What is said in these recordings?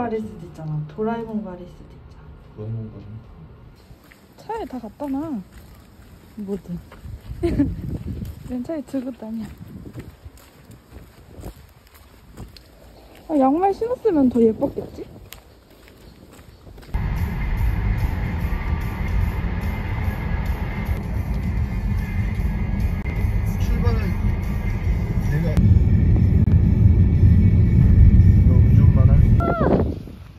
가릴 수도 있잖아. 도라에몽 가릴 수도 있잖아. 도라에몽 가릴? 차에 다 갖다 놔. 뭐든. 내 차에 들고 다녀. 아, 양말 신었으면 더 예뻤겠지? 출발을 내가 너 운전만 할 수 있어.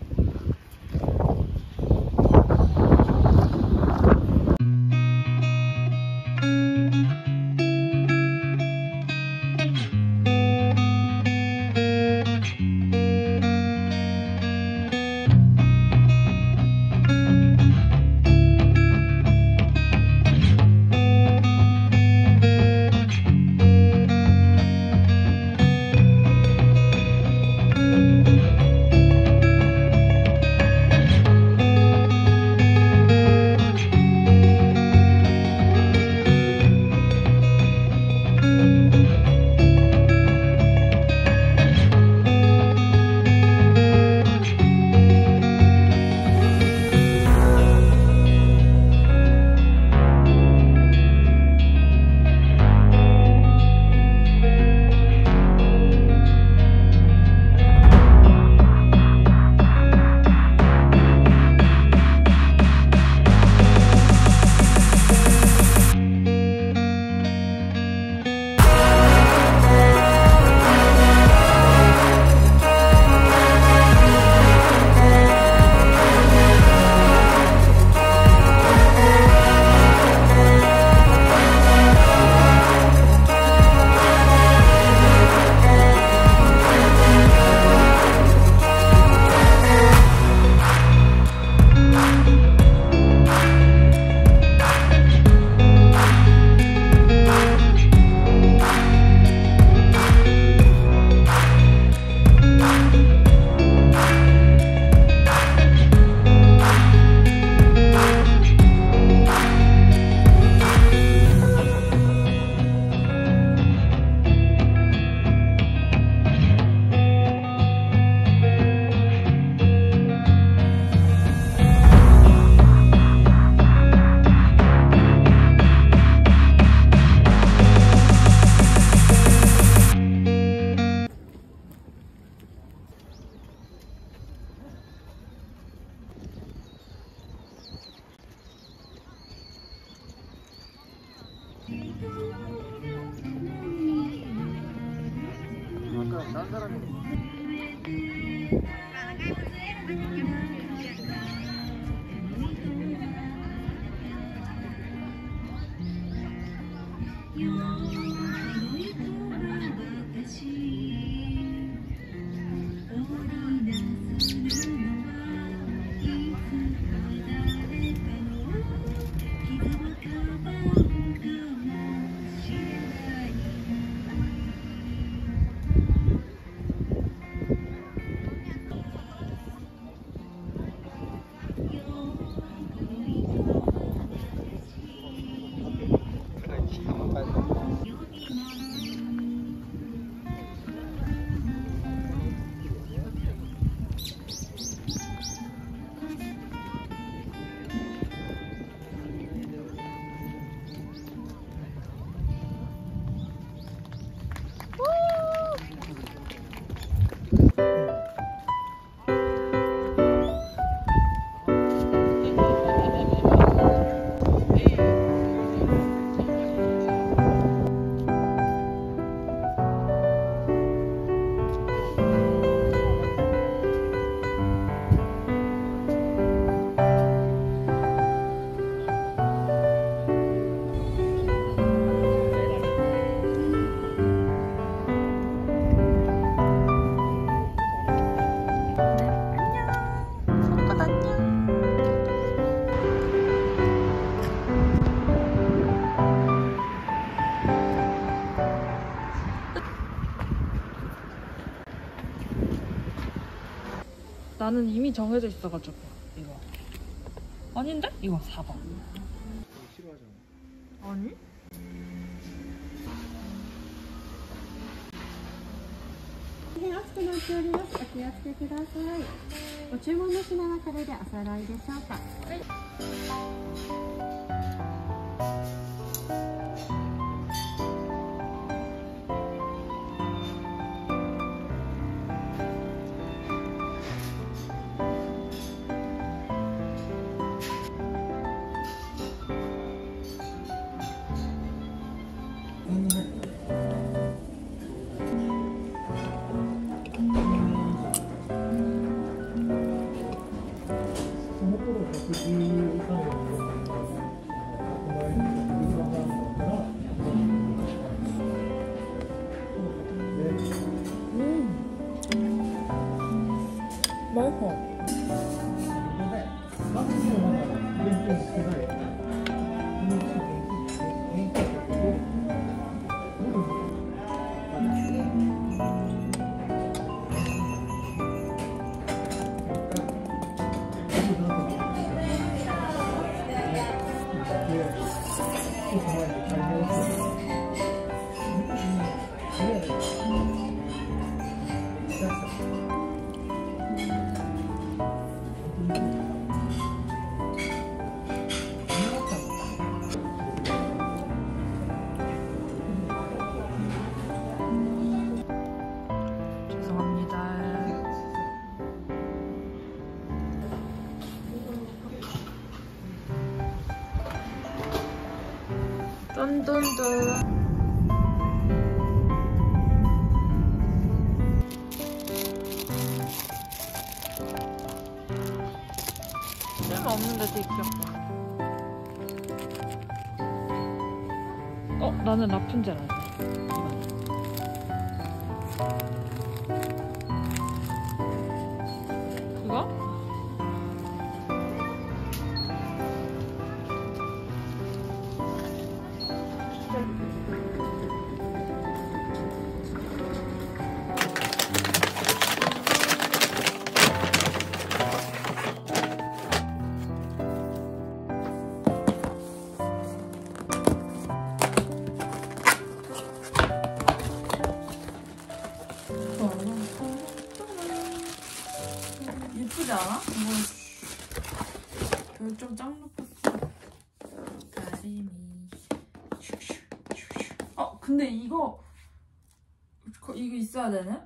아까 딴 사람이 나는 이미 정해져 있어가지고 이거 아닌데? 이거 4번. 싫어하잖아. 아니? 熱くなっております。お気をつけください。 ご注文の品はこれでお揃いでしょうか。 뚠뚠뚠. 쓸모없는데 되게 귀엽다. 나는 라푼젤 할래. 이거? 예쁘지 않아? 별점 짱 높았어. 다리미. 근데 이거 있어야 되네?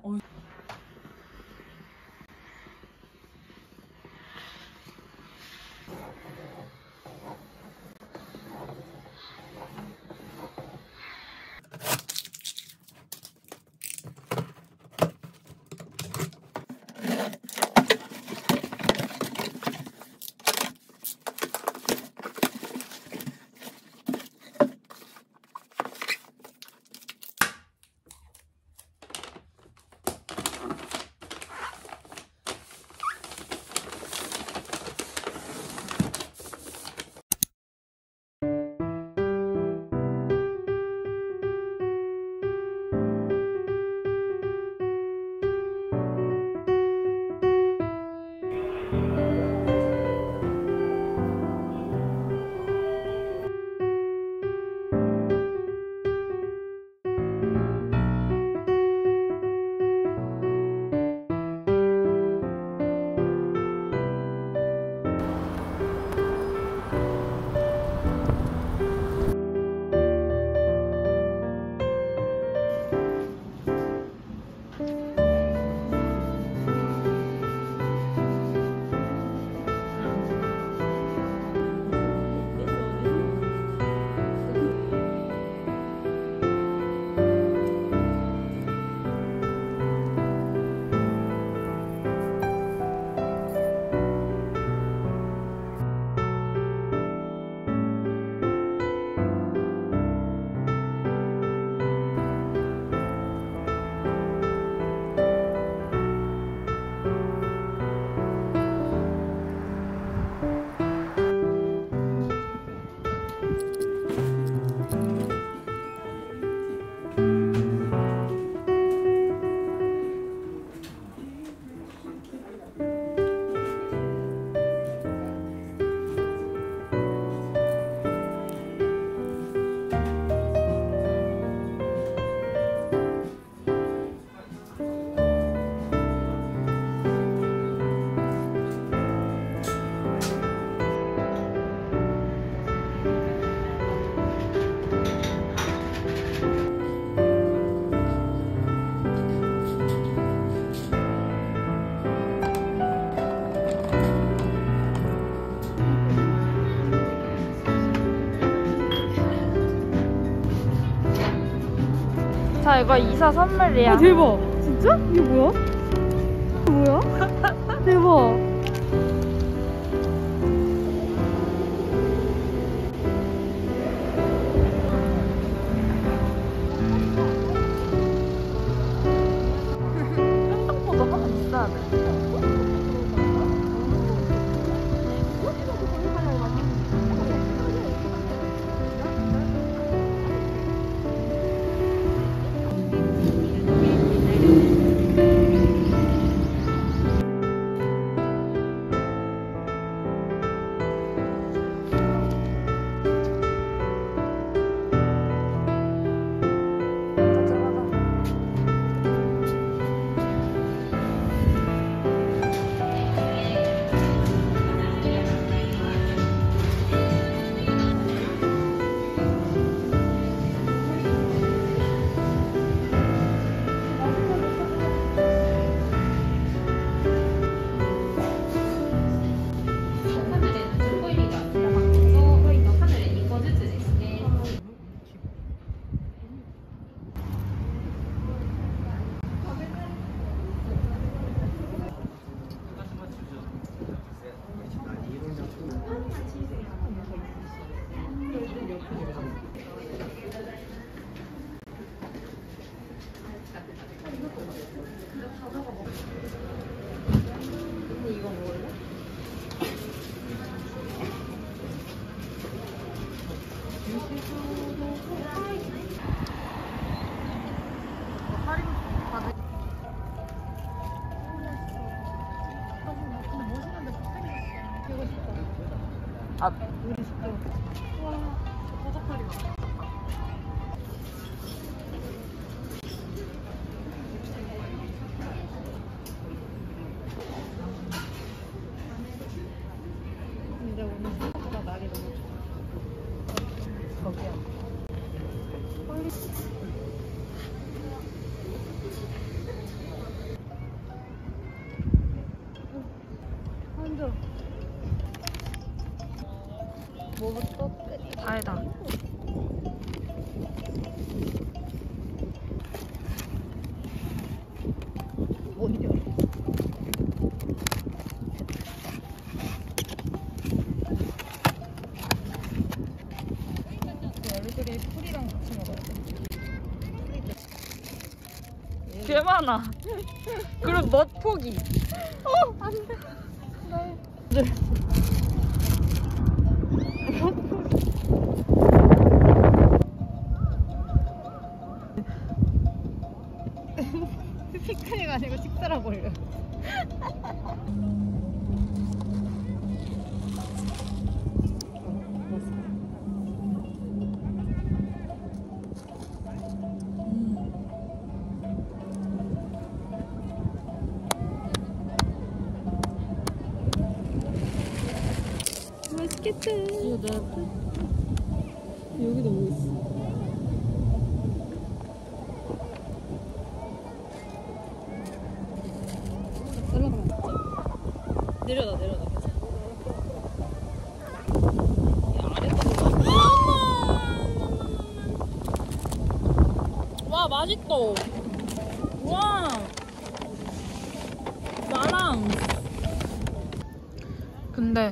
자, 이거 이사 선물이야. 대박. 진짜? 이게 뭐야? 이거 뭐야? 대박. 생각보다 하나 있어야 돼. 아, 근데 오늘 생각보다 날이 너무 좋아. 거기야. 완전. 뭐부터 끝이 다행이다. 어디야? 얼굴이 풀이랑 같이 먹어야 돼. 개 많아. 그리고 멋 포기. 안 돼. 네. 피크닉 아니고 식사라고 해요. 맛있겠다. 이거 내 앞에? 여기도 뭐 있어? 잘라가면 진짜 내려놔 괜찮아. 야, 아래쪽으로 와, 맛있다. 와. 마랑. 근데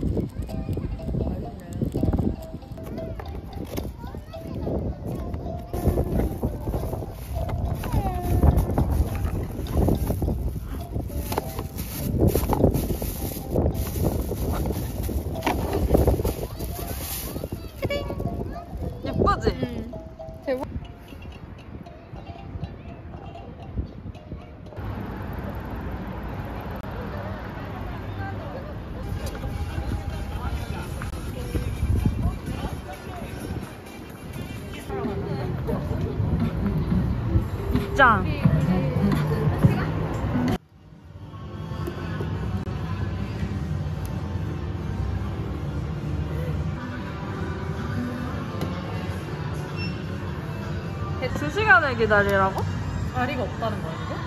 예쁘지? 대박. 입장. 걔 2시간을 기다리라고? 자리가 없다는 거야 지금?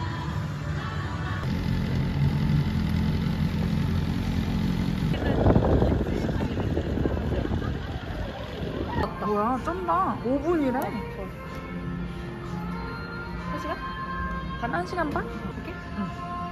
뭐야, 쩐다. 5분이래. 1시간? 반 1시간 반? 이렇게? 응.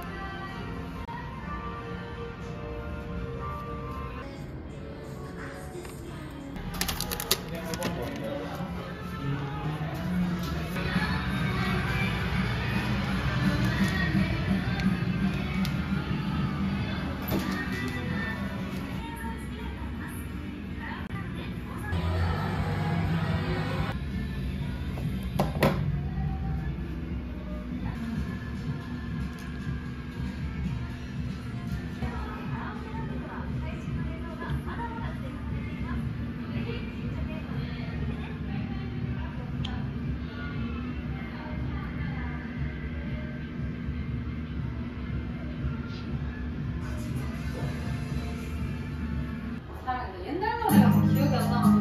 옛날 노래가 기억이 안 나.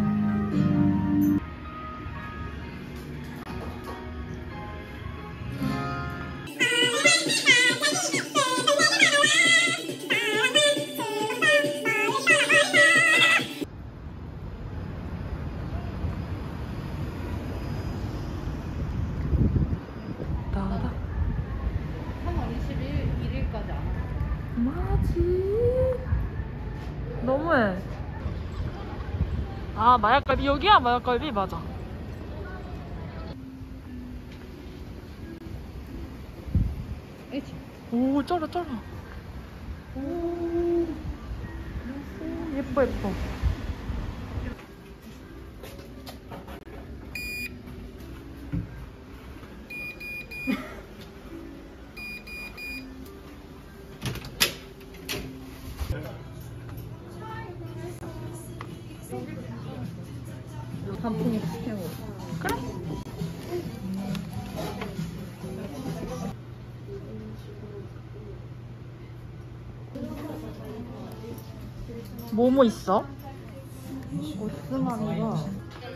나다. 3월 21일까지 안 와. 뭐지? 너무해. 아, 마약갈비. 여기야, 마약갈비. 맞아. 그치? 오, 쩔어, 쩔어. 오, 예뻐, 예뻐. 단풍으로 시켜먹어. 그래? 뭐뭐 있어? 오스마니가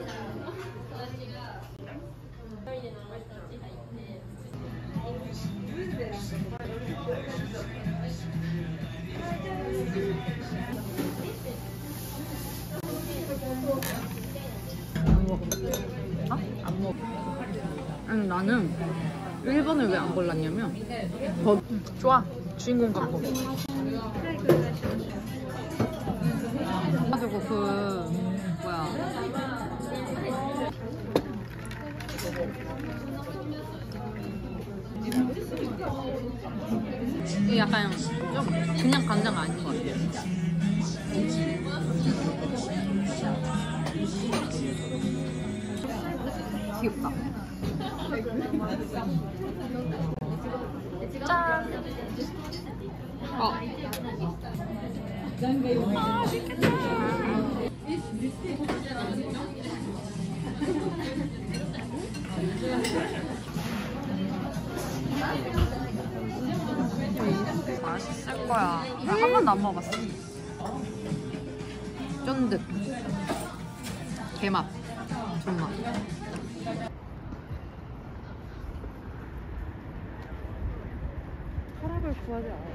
안 먹어. 아니 나는 1번을 왜 안 골랐냐면 좋아. 주인공 같고. 가지고 그 뭐야 이게 약간 좀 그냥 간장 아닌 것 같아. 귀엽다. 짠. 맛있을 거야. 나 한 번도 안 먹어봤어. 쫀득 개맛 존맛. 혈압을 구하지 않아.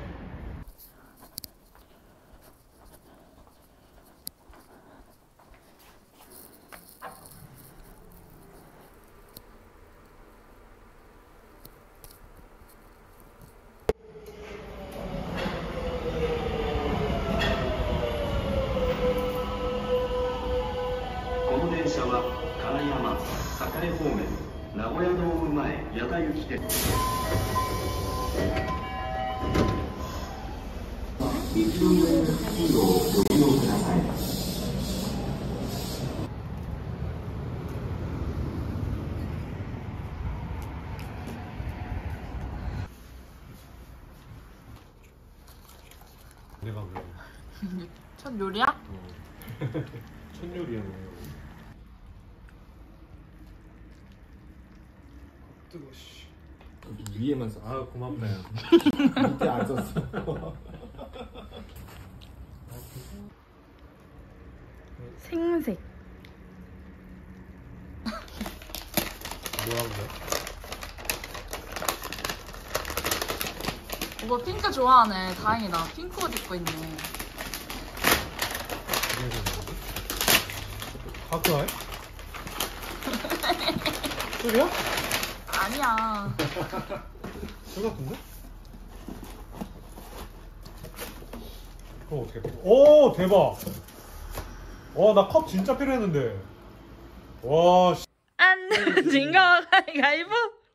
내가 왜? 첫 요리야? 첫 요리였네. 뜨거 씨. 위에만 써. 아 고맙다 야. 밑에 안 썼어. 생색. 뭐라고 그래? 오빠 핑크 좋아하네. 다행이다. 핑크 옷 입고 있네. 학교에? 소리야? 아니야. 술 같은데? 그럼 어떻게 돼? 오 대박. 와 나 컵 진짜 필요했는데. 와 씨. 안 내진 거 가위바위보.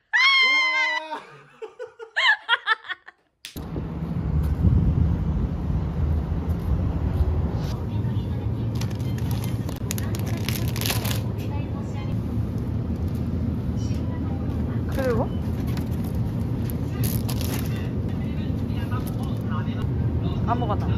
그리고 아무거나.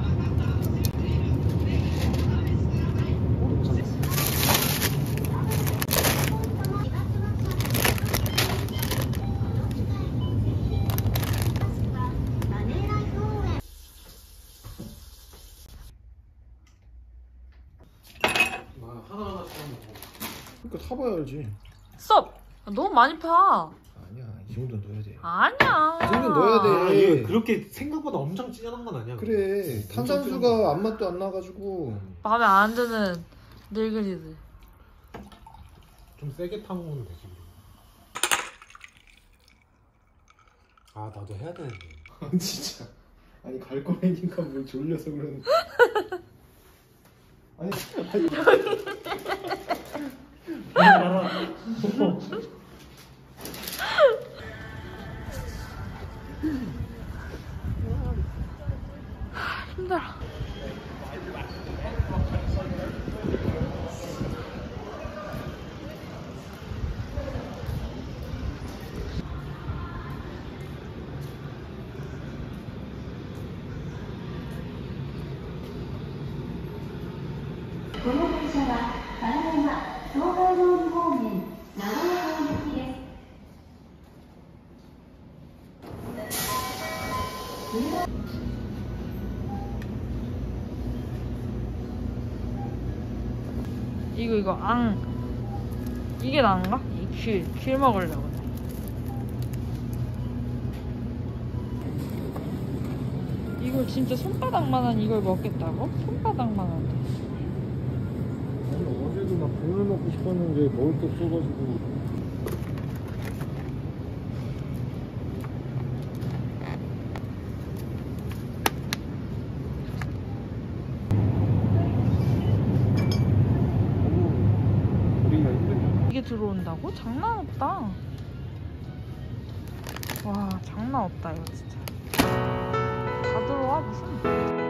하나하나씩 한번 먹어. 그러니까 타봐야 알지. 썹. 너무 많이 파. 아니야 이 정도는 넣어야 돼. 아니야. 이 정도는 넣어야 돼. 아, 이거 그렇게 생각보다 엄청 진한 건 아니야. 그래 탄산수가 아무 맛도 안 나가지고. 마음에 안 드는 늙은이들. 좀 세게 타먹으면 되지. 아 나도 해야 되는데. 진짜 아니 갈 거라니까 뭘 졸려서 그러는. 아니 힘들어. 이거 앙 이게 나은가? 이 귤 먹으려고. 이걸 진짜 손바닥만한 이걸 먹겠다고? 손바닥만한. 아니, 어제도 막 돈을 먹고 싶었는데 먹을 게 없어가지고. 이게 들어온다고? 장난 없다. 와 장난 없다 이거 진짜. 다 들어와 무슨.